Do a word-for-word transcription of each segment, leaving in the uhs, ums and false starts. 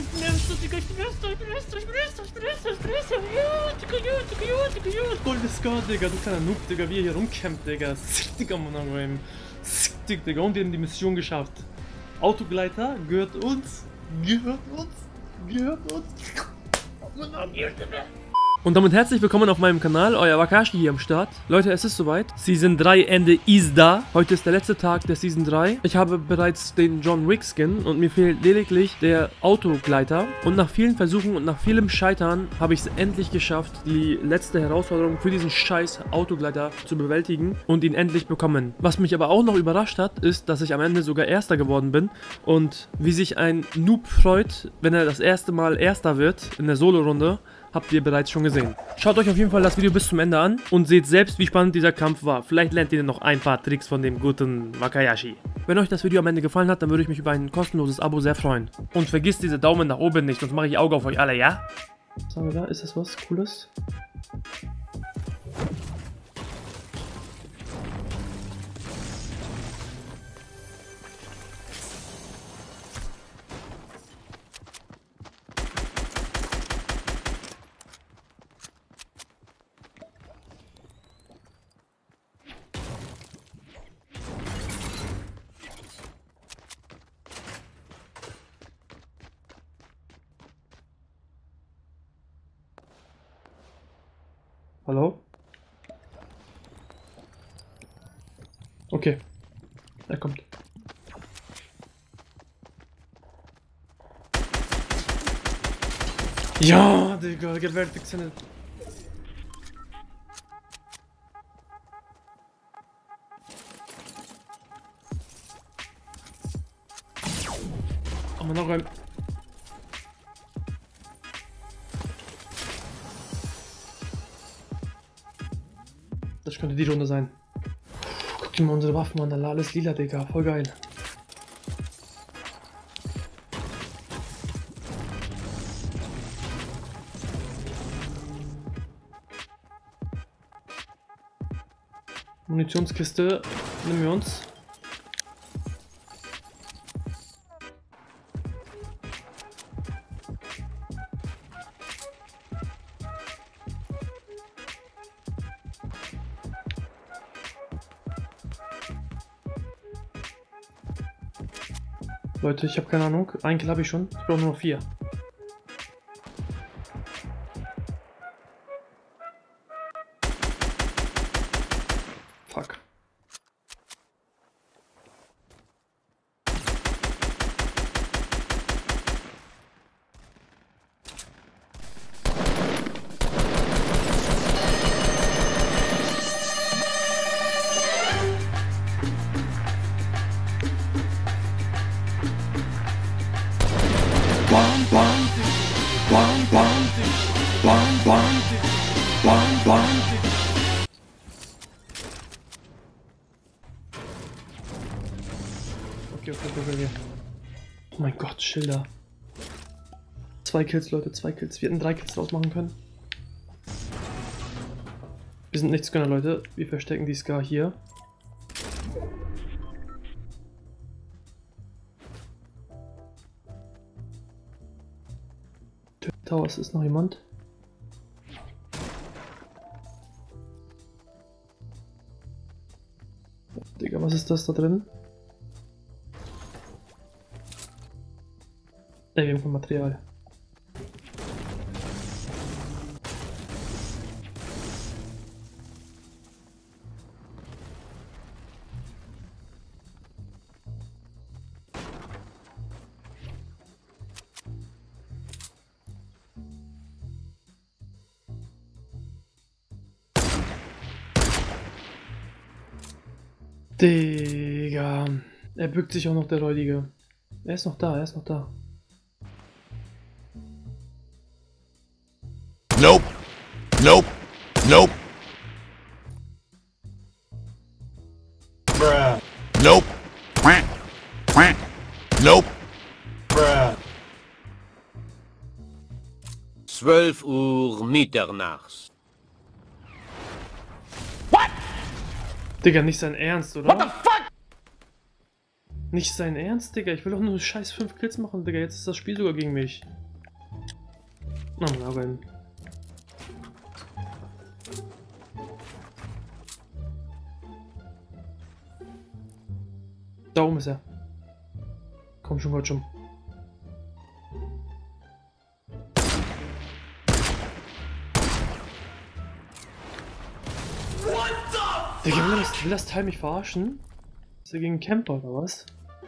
bin Erster, Digga, ich bin Erster, ich bin Erster, ich bin Erster, ich bin Erster, ich bin Erster. Ja, Digga, ja, Digga, ja, Digga, ja. Goldes Scar, Digga, du kleiner Noob, Digga, wie er hier rumkämpft, Digga. Sick, Digga, Mann, Mann. Sick, Digga, und wir haben die Mission geschafft. Autogleiter gehört uns, gehört uns, gehört uns. Mann, und damit herzlich willkommen auf meinem Kanal, euer Wakashi hier am Start. Leute, es ist soweit. Season drei Ende ist da. Heute ist der letzte Tag der Season drei. Ich habe bereits den John Wick Skin und mir fehlt lediglich der Autogleiter. Und nach vielen Versuchen und nach vielem Scheitern habe ich es endlich geschafft, die letzte Herausforderung für diesen scheiß Autogleiter zu bewältigen und ihn endlich bekommen. Was mich aber auch noch überrascht hat, ist, dass ich am Ende sogar Erster geworden bin. Und wie sich ein Noob freut, wenn er das erste Mal Erster wird in der Solo-Runde, habt ihr bereits schon gesehen. Schaut euch auf jeden Fall das Video bis zum Ende an und seht selbst, wie spannend dieser Kampf war. Vielleicht lernt ihr noch ein paar Tricks von dem guten Wakashi. Wenn euch das Video am Ende gefallen hat, dann würde ich mich über ein kostenloses Abo sehr freuen. Und vergisst diese Daumen nach oben nicht, sonst mache ich Auge auf euch alle, ja? Was haben wir da? Ist das was Cooles? Hallo? Okay. Er kommt. Ja, Digga, gewaltig sind. Aber noch ein. Das könnte die Runde sein. Guck dir mal unsere Waffen an, da alles lila, Digga. Voll geil. Munitionskiste nehmen wir uns. Leute, ich habe keine Ahnung. Einen Kill habe ich schon. Ich brauche nur noch vier. Fuck. Bam, bam, bam, bam, bam, bam, bam, bam. Okay, okay, okay, okay. Oh mein Gott, Schilder. Zwei Kills, Leute, zwei Kills. Wir hätten drei Kills draus machen können. Wir sind Nichtsgönner, Leute. Wir verstecken die Scar hier. Towers ist noch jemand. Digga, was ist das da drin? Ey, wir haben kein Material. Digga. Er bückt sich auch noch, der Räudige. Er ist noch da, er ist noch da. Nope. Nope. Nope. Bruh. Nope. Quack. Quack. Nope. Bruh. zwölf Uhr mitternachts. Digga, nicht sein Ernst, oder? What the fuck? Nicht sein Ernst, Digga. Ich will doch nur scheiß fünf Kills machen, Digga. Jetzt ist das Spiel sogar gegen mich. Na, mal aber. Da oben ist er. Komm schon, komm schon. Digga, will das, will das Teil mich verarschen? Ist er gegen Camper oder was?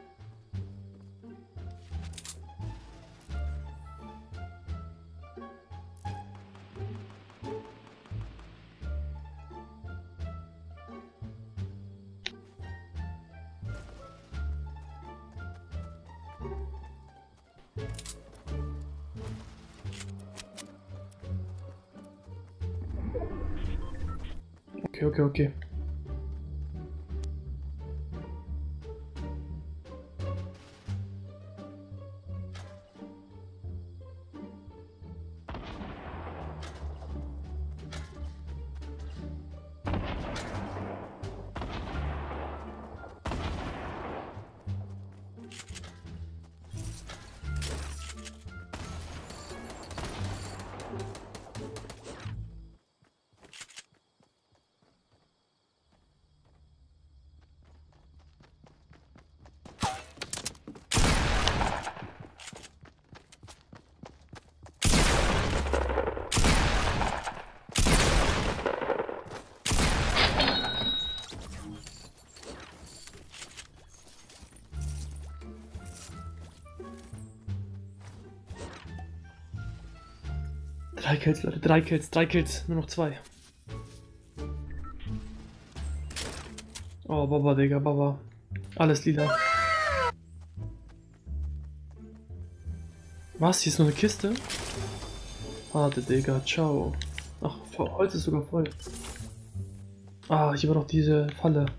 Okay, okay, okay. Drei Kills, Leute, drei Kills, drei Kills, nur noch zwei. Oh, Baba, Digga, Baba. Alles lila. Was? Hier ist nur eine Kiste? Warte, Digga, ciao. Ach, Holz ist sogar voll. Ah, hier war doch diese Falle.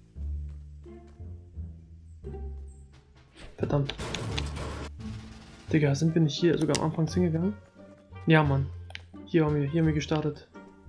Verdammt. Digga, sind wir nicht hier sogar am Anfang hingegangen? Ja, Mann. Hier haben wir, hier haben wir gestartet.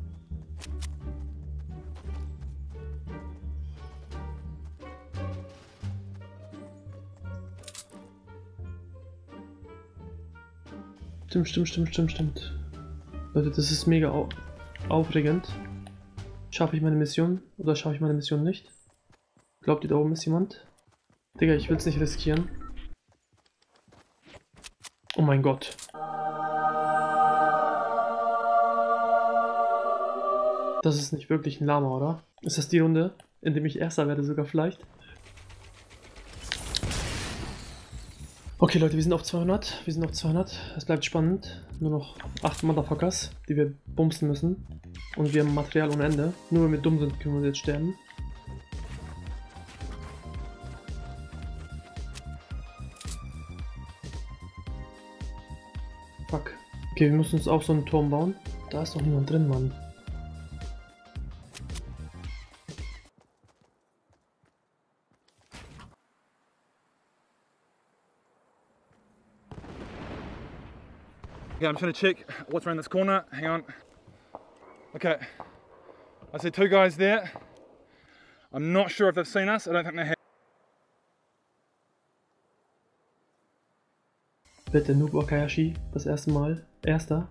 Stimmt, stimmt, stimmt, stimmt, stimmt. Leute, das ist mega au aufregend. Schaffe ich meine Mission oder schaffe ich meine Mission nicht? Glaubt ihr, da oben ist jemand? Digga, ich will es nicht riskieren. Oh mein Gott. Das ist nicht wirklich ein Lama, oder? Ist das die Runde, in der ich Erster werde sogar vielleicht? Okay Leute, wir sind auf zweihundert. Wir sind auf zweihundert. Es bleibt spannend. Nur noch acht Motherfuckers, die wir bumsen müssen. Und wir haben Material ohne Ende. Nur wenn wir dumm sind, können wir jetzt sterben. Fuck. Okay, wir müssen uns auch so einen Turm bauen. Da ist doch niemand drin, Mann. Okay, I'm trying to check what's around this corner. Hang on. Okay, I see two guys there. I'm not sure if they've seen us. I don't think they have. Bitte Noob Wakayashi, das erste Mal. Erster.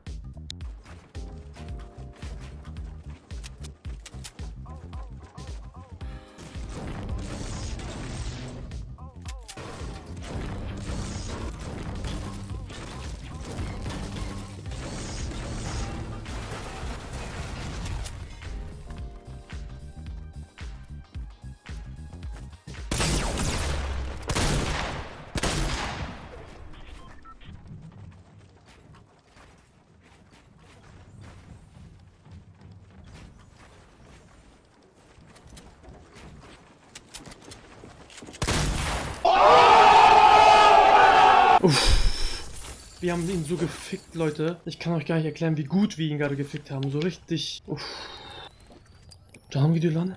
Uff. Wir haben ihn so gefickt, Leute. Ich kann euch gar nicht erklären, wie gut wir ihn gerade gefickt haben. So richtig. Uff. Da haben wir die Lanne.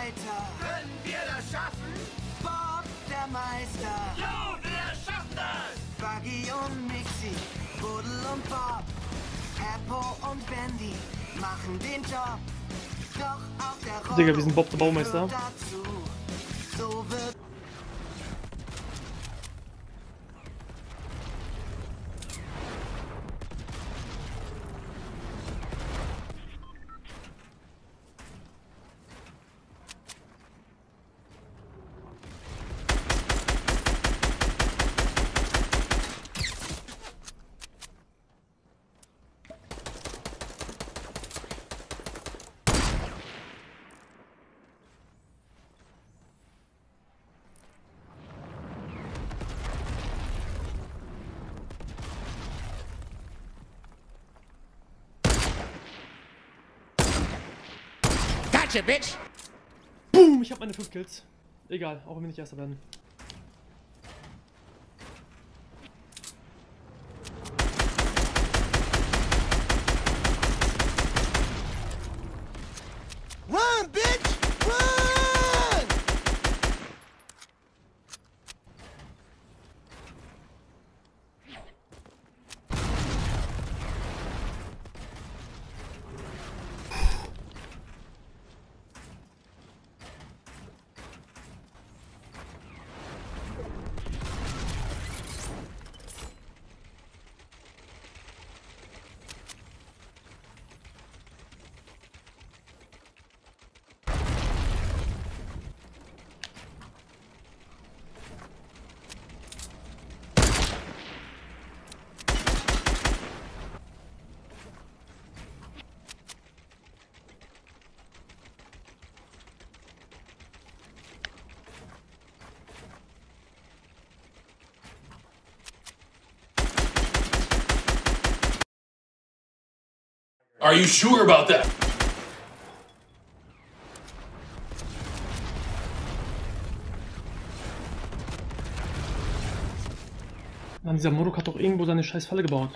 weiter. Können wir das schaffen? Bob, der Meister. Jo, wir schaffen das! Buggy und Mixi, Buddel und Bob, Peppo und Bandy machen den Job. Doch auch der Rollo Digga, wir sind Bob der Baumeister. gehört dazu. So wird Gotcha, bitch! Boom, ich hab meine fünf Kills. Egal, auch wenn wir nicht Erster werden. Run, bitch! Run! Are you sure about that? Mann, dieser Morok hat doch irgendwo seine scheiß Falle gebaut.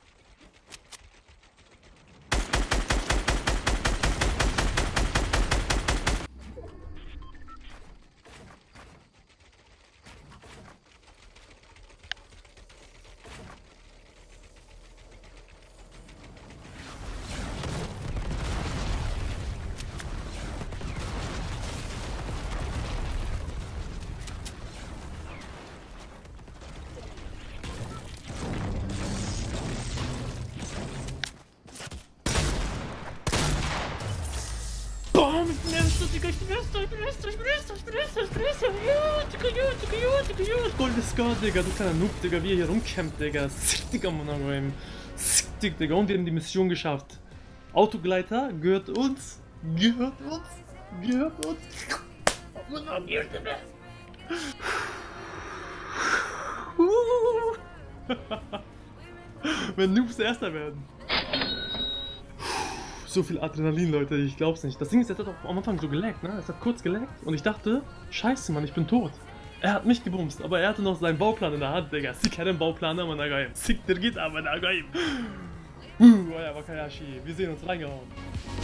Bam, ich bin Erster, Digga, ich bin Erster, ich bin Erster, ich bin Erster, ich bin Erster, ich bin Erster. Ja, Digga, ja, Digga, ja, Digga, ja. Goldes Scar, Digga, du kleiner Noob, Digga, wie er hier rumkämpft, Digga. Sick, Digga, Monogame. Sick, Digga, und wir haben die Mission geschafft. Autogleiter gehört uns, gehört uns, gehört uns. Monogame, Digga. Wenn Noobs Erster werden. So viel Adrenalin, Leute, ich glaub's nicht. Das Ding ist, jetzt hat auch am Anfang so gelaggt, ne? Es hat kurz gelaggt und ich dachte, scheiße, Mann, ich bin tot. Er hat mich gebumst, aber er hatte noch seinen Bauplan in der Hand, Digga. Sick hat einen Bauplan, aber nagaim. Sick, der geht aber nagaim. Uh, euer Wakayashi. Wir sehen uns, reingehauen.